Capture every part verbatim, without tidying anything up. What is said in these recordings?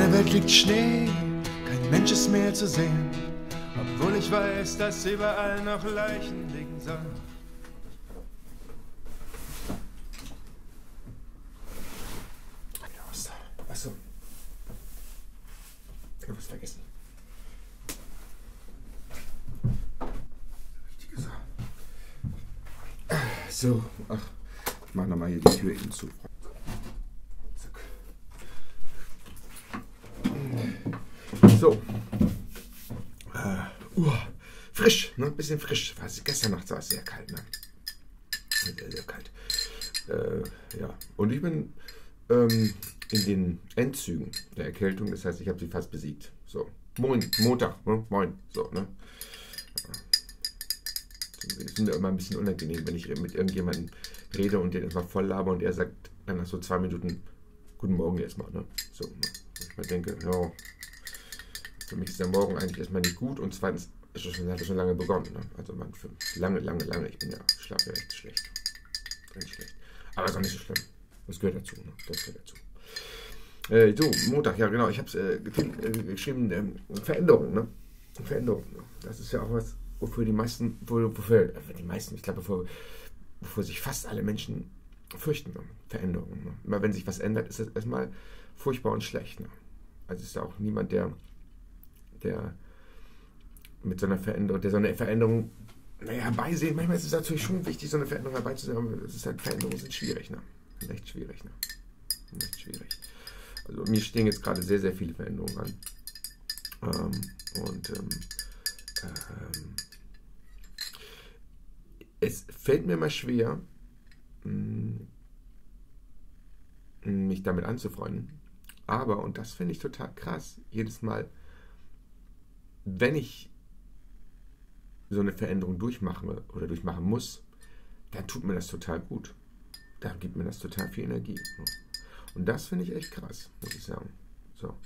der Welt liegt Schnee, kein Mensch ist mehr zu sehen, obwohl ich weiß, dass überall noch Leichen liegen sollen. Achso. Ich hab was vergessen. Richtige Sache. So, ach, ich mach nochmal hier die Tür eben zu. Zack. So. Äh, uh, frisch, ne? Ein bisschen frisch. War es gestern Nacht war es sehr kalt, ne? Sehr, sehr kalt. Äh, ja. Und ich bin ähm, in den Endzügen der Erkältung, das heißt, ich habe sie fast besiegt. So. Moin, Montag, ne? Moin. So, ne? Das ist mir immer ein bisschen unangenehm, wenn ich mit irgendjemandem rede und den erstmal voll laber und er sagt dann nach so zwei Minuten Guten Morgen erstmal. Ne? So, ne? Ich mal denke, ja, für mich ist der Morgen eigentlich erstmal nicht gut und zweitens ist es schon, hat es schon lange begonnen. Ne? Also man, für lange, lange, lange, ich bin ja, schlafe ja echt schlecht. Ganz schlecht. Aber ist auch nicht so schlimm. Das gehört dazu. Ne? Das gehört dazu. Äh, so, Montag, ja genau, ich habe es äh, äh, geschrieben, ähm, Veränderung, ne? Veränderung. Ne? Das ist ja auch was, wofür die meisten, wofür, wofür die meisten, ich glaube, wofür, wofür sich fast alle Menschen fürchten, ne? Veränderungen. Ne? Immer wenn sich was ändert, ist das erstmal furchtbar und schlecht. Ne? Also ist ja auch niemand, der, der mit so einer Veränderung, der so eine Veränderung naja, herbeisehen. Manchmal ist es natürlich schon wichtig, so eine Veränderung herbeizusehen, aber es ist halt, Veränderungen sind schwierig, ne? Sind echt schwierig, ne? Sind echt schwierig. Also mir stehen jetzt gerade sehr, sehr viele Veränderungen an. Ähm, und ähm, ähm, es fällt mir mal schwer, mich damit anzufreunden. Aber, und das finde ich total krass, jedes Mal, wenn ich so eine Veränderung durchmache oder durchmachen muss, dann tut mir das total gut. Dann gibt mir das total viel Energie. Und das finde ich echt krass, muss ich sagen. So.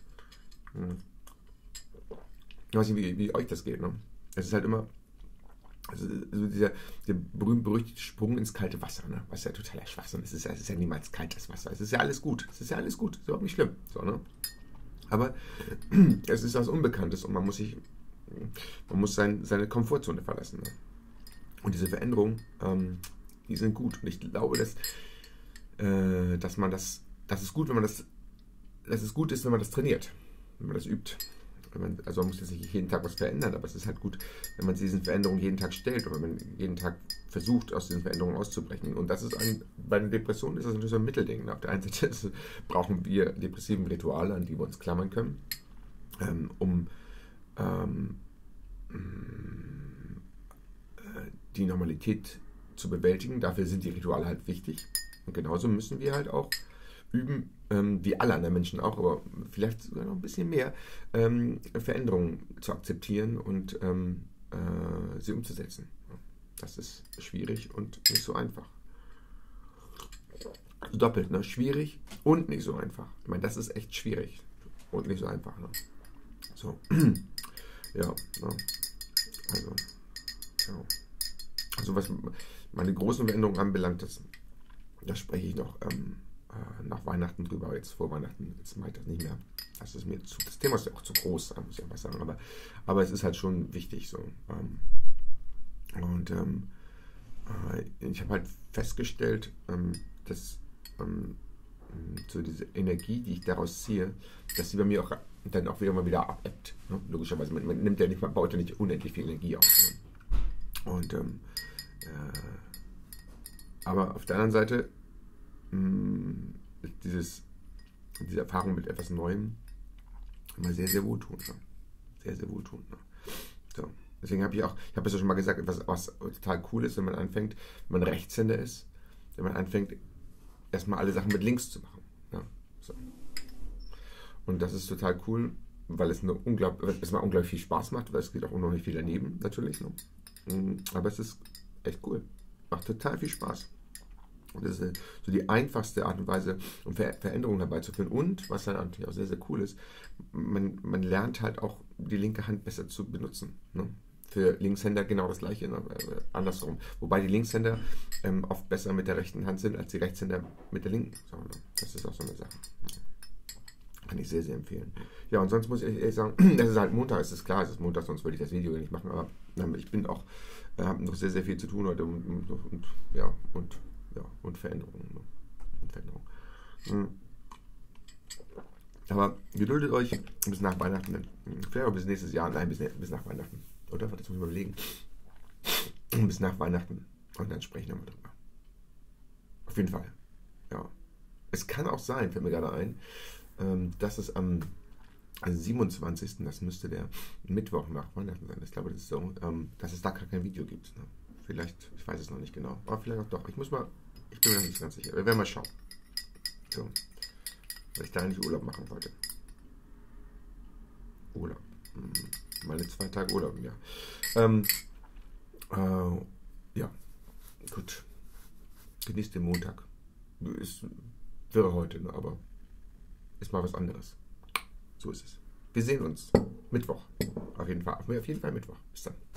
Ich weiß nicht, wie, wie euch das geht. Ne? Es ist halt immer also dieser, dieser berühmt-berüchtigte Sprung ins kalte Wasser, ne? Was ja totaler Schwachsinn ist. Es ist, ja, es ist ja niemals kaltes Wasser. Es ist ja alles gut. Es ist ja alles gut. Es ist überhaupt nicht schlimm. So, ne? Aber es ist was Unbekanntes und man muss sich, man muss sein, seine Komfortzone verlassen. Ne? Und diese Veränderungen, ähm, die sind gut. Und ich glaube, dass, äh, dass man das, das ist gut, wenn man das, dass es gut ist, wenn man das trainiert, wenn man das übt. Wenn man, also man muss jetzt nicht jeden Tag was verändern, aber es ist halt gut, wenn man diesen Veränderungen jeden Tag stellt oder wenn man jeden Tag versucht, aus diesen Veränderungen auszubrechen. Und das ist ein, bei einer Depression ist das natürlich so ein Mittelding. Auf der einen Seite ist, brauchen wir depressiven Rituale, an die wir uns klammern können, ähm, um ähm, äh, die Normalität zu bewältigen. Dafür sind die Rituale halt wichtig. Und genauso müssen wir halt auch üben, ähm, wie alle anderen Menschen auch, aber vielleicht sogar noch ein bisschen mehr, ähm, Veränderungen zu akzeptieren und ähm, äh, sie umzusetzen. Das ist schwierig und nicht so einfach. Doppelt, ne? Schwierig und nicht so einfach. Ich meine, das ist echt schwierig und nicht so einfach. Ne? So. Ja, ne? Also, ja. Also was meine großen Veränderungen anbelangt, das, das spreche ich noch ähm, nach Weihnachten drüber, jetzt vor Weihnachten, jetzt mache ich das nicht mehr. Das ist mir zu, das Thema ist ja auch zu groß, muss ich einfach sagen, aber, aber es ist halt schon wichtig so. Ähm, und ähm, äh, ich habe halt festgestellt, ähm, dass ähm, so diese Energie, die ich daraus ziehe, dass sie bei mir auch dann auch wieder mal wieder abebbt. Ne? Logischerweise, man, man nimmt ja nicht, man baut ja nicht unendlich viel Energie auf. Ne? Und ähm, äh, aber auf der anderen Seite Dieses, diese Erfahrung mit etwas Neuem immer sehr, sehr wohltuend. Ne? Sehr, sehr wohltuend. Ne? So. Deswegen habe ich auch, ich habe es ja schon mal gesagt, etwas, was total cool ist, wenn man anfängt, wenn man Rechtshänder ist, wenn man anfängt, erstmal alle Sachen mit links zu machen. Ne? So. Und das ist total cool, weil es, eine unglaublich, es mal unglaublich viel Spaß macht, weil es geht auch unglaublich viel daneben, natürlich. Ne? Aber es ist echt cool. Macht total viel Spaß. Und das ist so die einfachste Art und Weise, um Ver Veränderungen herbeizuführen. Und, was dann natürlich auch sehr, sehr cool ist, man, man lernt halt auch die linke Hand besser zu benutzen. Ne? Für Linkshänder genau das Gleiche, ne? äh, andersrum. Wobei die Linkshänder ähm, oft besser mit der rechten Hand sind, als die Rechtshänder mit der linken. So, ne? Das ist auch so eine Sache. Kann ich ich sehr, sehr empfehlen. Ja, und sonst muss ich ehrlich sagen, es ist halt Montag, es ist klar, es ist Montag, sonst würde ich das Video nicht machen, aber ich bin auch, äh, habe noch sehr, sehr viel zu tun heute und, und, und ja, und, ja, und Veränderungen. Ne? Und Veränderungen. Mhm. Aber geduldet euch bis nach Weihnachten, vielleicht auch bis nächstes Jahr, nein, bis, bis nach Weihnachten. Oder? Das muss ich mal überlegen. Bis nach Weihnachten. Und dann sprechen wir mal drüber. Auf jeden Fall. Ja. Es kann auch sein, fällt mir gerade ein, dass es am siebenundzwanzigsten, das müsste der Mittwoch nach Weihnachten sein, ich glaube, das ist so, dass es da gar kein Video gibt. Ne? Vielleicht, ich weiß es noch nicht genau, aber vielleicht auch doch. Ich muss mal, ich bin mir nicht ganz sicher. Wir werden mal schauen. So. Weil ich da eigentlich Urlaub machen wollte. Urlaub. Meine zwei Tage Urlaub im Jahr. Ähm, äh, ja, gut. Genießt den Montag. Ist, wäre heute, ne? Aber ist mal was anderes. So ist es. Wir sehen uns Mittwoch. Auf jeden Fall. Auf jeden Fall Mittwoch. Bis dann.